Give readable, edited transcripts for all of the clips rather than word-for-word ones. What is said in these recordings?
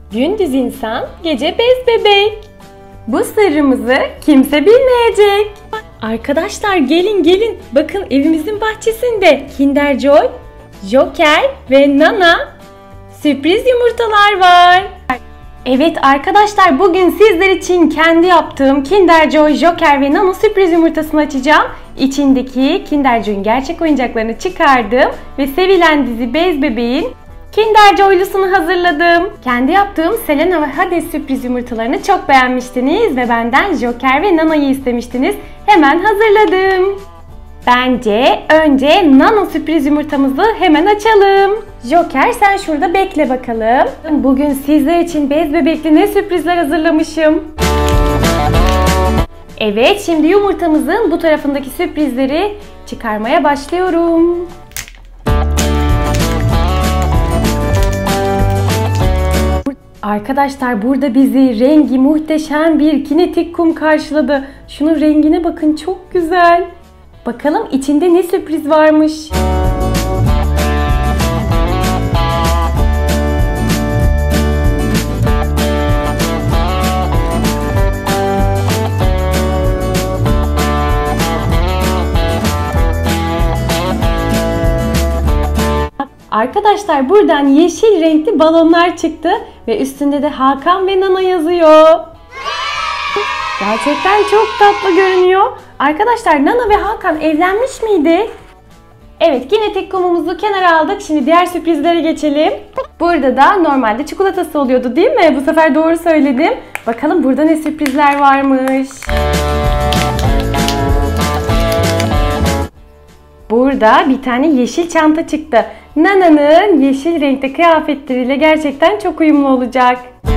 Gündüz insan, gece bez bebek. Bu sırrımızı kimse bilmeyecek. Arkadaşlar gelin bakın evimizin bahçesinde Kinder Joy, Joker ve Nana sürpriz yumurtalar var. Evet arkadaşlar bugün sizler için kendi yaptığım Kinder Joy, Joker ve Nana sürpriz yumurtasını açacağım. İçindeki Kinder Joy'un gerçek oyuncaklarını çıkardım ve sevilen dizi Bez Bebeğin Kinder Joy'lusunu hazırladım. Kendi yaptığım Selena ve Hades sürpriz yumurtalarını çok beğenmiştiniz ve benden Joker ve Nana'yı istemiştiniz. Hemen hazırladım. Bence önce Nana sürpriz yumurtamızı hemen açalım. Joker sen şurada bekle bakalım. Bugün sizler için Bez Bebek'li ne sürprizler hazırlamışım. Evet, şimdi yumurtamızın bu tarafındaki sürprizleri çıkarmaya başlıyorum. Arkadaşlar burada bizi rengi muhteşem bir kinetik kum karşıladı. Şunun rengine bakın, çok güzel. Bakalım içinde ne sürpriz varmış. Arkadaşlar buradan yeşil renkli balonlar çıktı ve üstünde de Hakan ve Nana yazıyor. Gerçekten çok tatlı görünüyor. Arkadaşlar Nana ve Hakan evlenmiş miydi? Evet, kinetik kumumuzu kenara aldık. Şimdi diğer sürprizlere geçelim. Burada da normalde çikolatası oluyordu değil mi? Bu sefer doğru söyledim. Bakalım burada ne sürprizler varmış. Burada bir tane yeşil çanta çıktı. Nana'nın yeşil renkte kıyafetleriyle gerçekten çok uyumlu olacak.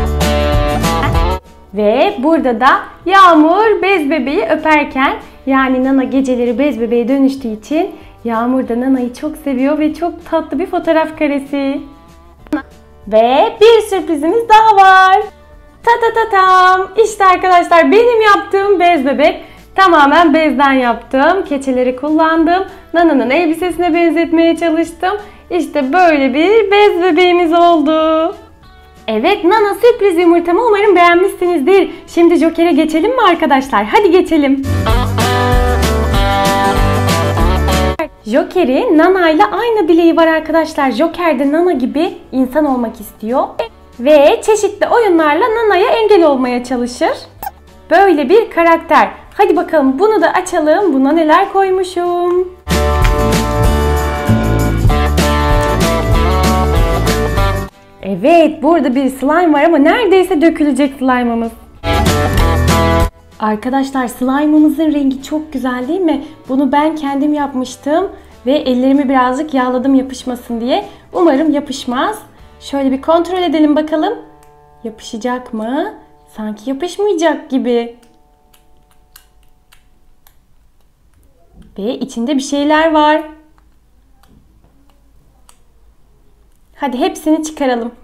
Ve burada da Yağmur Bez Bebeği öperken, yani Nana geceleri Bez Bebeğe dönüştüğü için Yağmur da Nana'yı çok seviyor ve çok tatlı bir fotoğraf karesi. Ve bir sürprizimiz daha var. Ta. İşte arkadaşlar benim yaptığım Bez Bebek. Tamamen bezden yaptım. Keçeleri kullandım. Nana'nın elbisesine benzetmeye çalıştım. İşte böyle bir bez bebeğimiz oldu. Evet, Nana sürpriz yumurtamı umarım beğenmişsinizdir. Şimdi Joker'e geçelim mi arkadaşlar? Hadi geçelim. Joker'in Nana ile aynı dileği var arkadaşlar. Joker de Nana gibi insan olmak istiyor. Ve çeşitli oyunlarla Nana'ya engel olmaya çalışır. Böyle bir karakter. Hadi bakalım bunu da açalım. Buna neler koymuşum. Evet, burada bir slime var ama neredeyse dökülecek slime'ımız. Arkadaşlar slime'ımızın rengi çok güzel değil mi? Bunu ben kendim yapmıştım ve ellerimi birazcık yağladım yapışmasın diye. Umarım yapışmaz. Şöyle bir kontrol edelim bakalım. Yapışacak mı? Sanki yapışmayacak gibi. Ve içinde bir şeyler var. Hadi hepsini çıkaralım.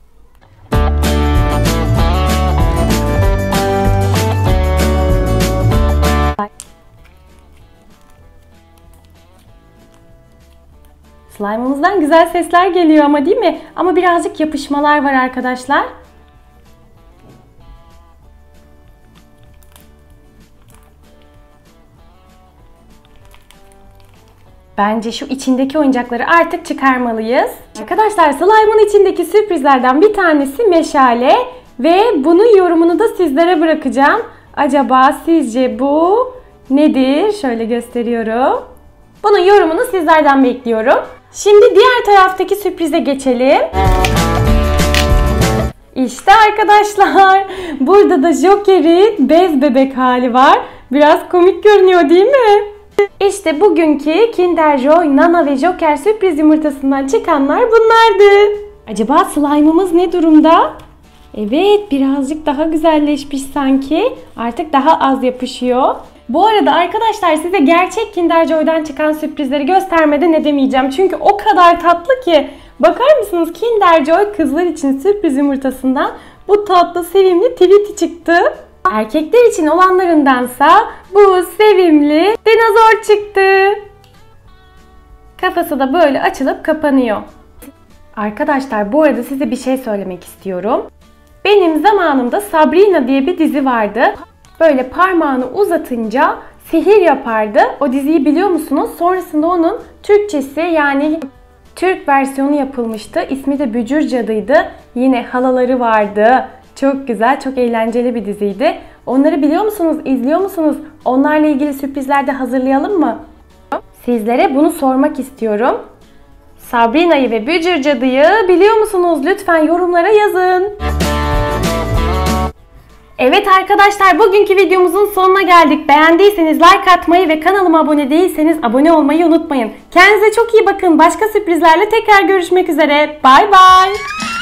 Slime'ımızdan güzel sesler geliyor ama değil mi? Ama birazcık yapışmalar var arkadaşlar. Bence şu içindeki oyuncakları artık çıkarmalıyız. Arkadaşlar slime'ın içindeki sürprizlerden bir tanesi meşale ve bunun yorumunu da sizlere bırakacağım. Acaba sizce bu nedir? Şöyle gösteriyorum. Bunun yorumunu sizlerden bekliyorum. Şimdi diğer taraftaki sürprize geçelim. İşte arkadaşlar burada da Joker'in bez bebek hali var. Biraz komik görünüyor değil mi? İşte bugünkü Kinder Joy, Nana ve Joker sürpriz yumurtasından çıkanlar bunlardı. Acaba slime'ımız ne durumda? Evet, birazcık daha güzelleşmiş sanki. Artık daha az yapışıyor. Bu arada arkadaşlar size gerçek Kinder Joy'dan çıkan sürprizleri göstermeden edemeyeceğim. Çünkü o kadar tatlı ki. Bakar mısınız, Kinder Joy kızlar için sürpriz yumurtasından bu tatlı sevimli Tweety çıktı. Erkekler için olanlarındansa bu sevimli dinozor çıktı. Kafası da böyle açılıp kapanıyor. Arkadaşlar bu arada size bir şey söylemek istiyorum. Benim zamanımda Sabrina diye bir dizi vardı. Böyle parmağını uzatınca sihir yapardı. O diziyi biliyor musunuz? Sonrasında onun Türkçesi yani Türk versiyonu yapılmıştı. İsmi de Bücür Cadı'ydı. Yine halaları vardı. Çok güzel, çok eğlenceli bir diziydi. Onları biliyor musunuz? İzliyor musunuz? Onlarla ilgili sürprizler de hazırlayalım mı? Sizlere bunu sormak istiyorum. Sabrina'yı ve Bücür Cadı'yı biliyor musunuz? Lütfen yorumlara yazın. Evet arkadaşlar, bugünkü videomuzun sonuna geldik. Beğendiyseniz like atmayı ve kanalıma abone değilseniz abone olmayı unutmayın. Kendinize çok iyi bakın. Başka sürprizlerle tekrar görüşmek üzere. Bay bay.